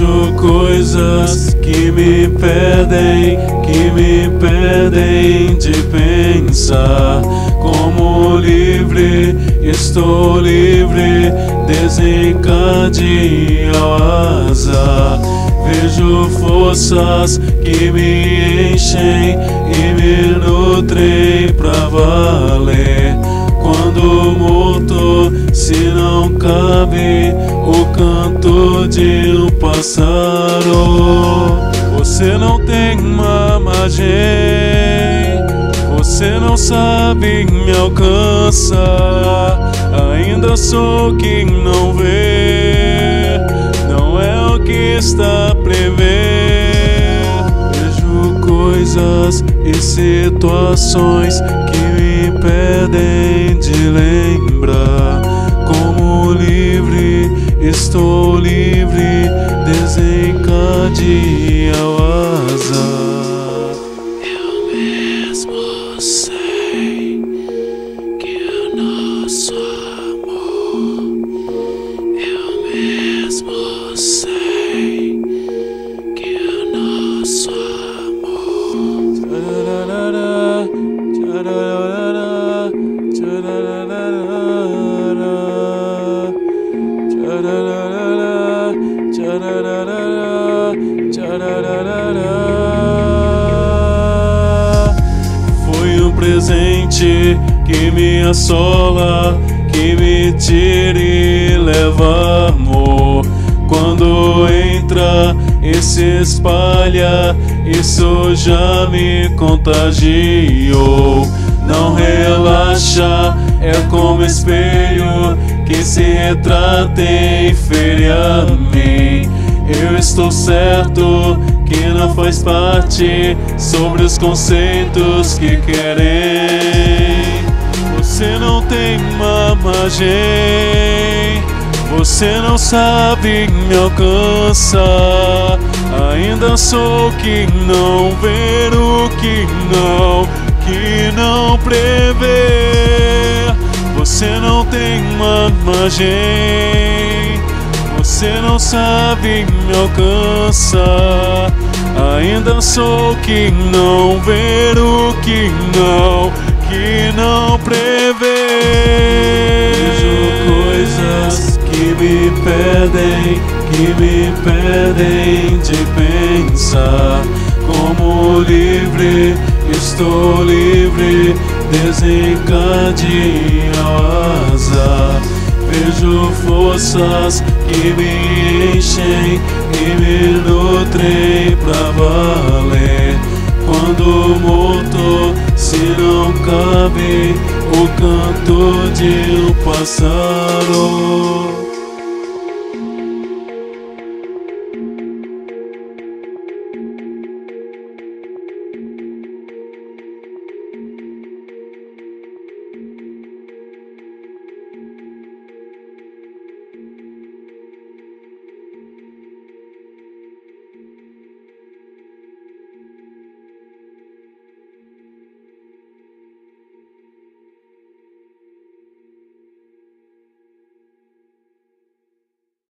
Vejo coisas que me impedem de pensar. Como livre, estou livre, desencadei ao azar. Vejo forças que me enchem e me nutrem pra valer. Quando morto, se não cabe o canto de um pássaro. Você não tem mamagem, você não sabe me alcançar. Ainda sou quem não vê, não é o que está a prever. Vejo coisas e situações que me impedem de lembrar. Como livre, estou livre, desencadei ao azar. Eu mesmo sei que o nosso amor, eu mesmo sei que o nosso amor. Foi um presente que me assola, que me tira e leva amor. Quando entra e se espalha, isso já me contagiou. Não relaxa, é como espelho que se retrata e fere a mim. Eu estou certo que não faz parte sobre os conceitos que querem. Você não tem mamagem, você não sabe me alcançar. Ainda sou que não ver o que não prevê. Você não tem mamagem, você não sabe me alcançar. Ainda sou que não ver o que não prevê. Vejo coisas que me impedem de pensar. Como livre, estou livre, desencadei ao azar. Vejo forças que me enchem e me nutrem pra valer. Quando morto, se não cabe o canto de um pássaro.